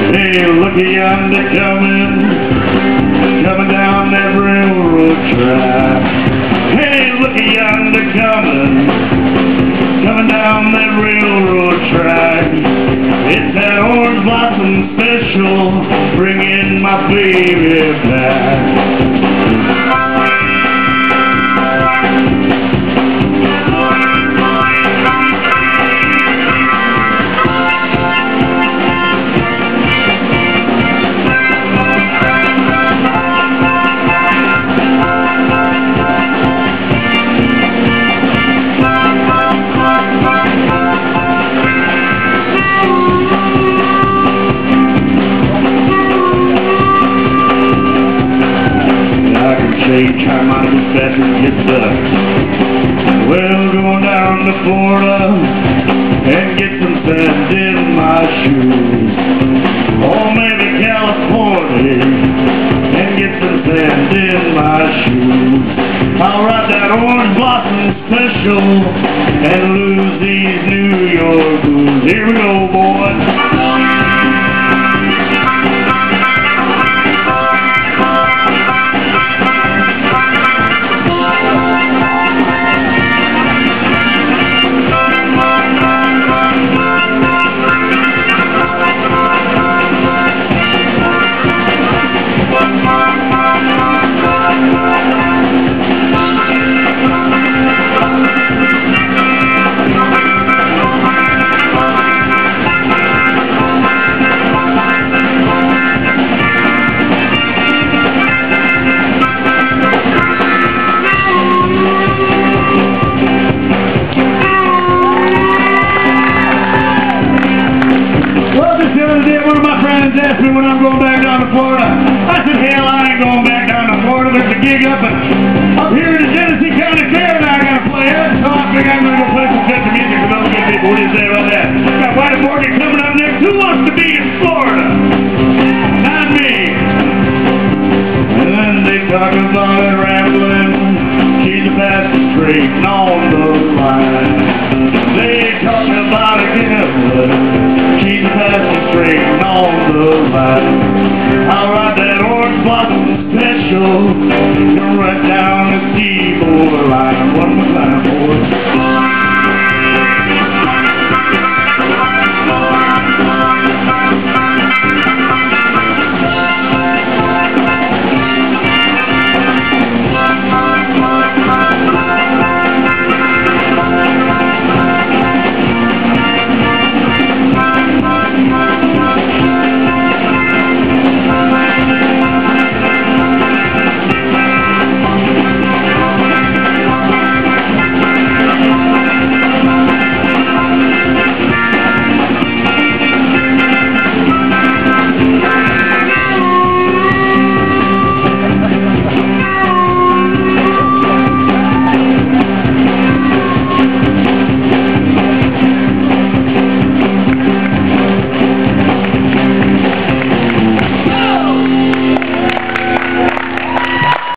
Hey, looky yonder coming down that railroad track. Hey, looky yonder coming down that railroad track. It's that orange blossom special, bringing my baby back. How my dispatcher gets stuck. Well, going down to Florida and get some sand in my shoes. Or maybe California and get some sand in my shoes. I'll ride that orange blossom special and lose these New York blues. Here we go, boys. One of my friends asked me when I'm going back down to Florida. I said, hell, I ain't going back down to Florida. There's a gig up here in the Genesee County Fair and I got to play it. So I think I'm going to go play some country music for those good people. What do you say about that? Got White Morgan coming up next. Who wants to be in Florida? Not me. And then they talk about it rambling. She's the fastest train on the line. They talk about it gambling. She's the fastest train on the line.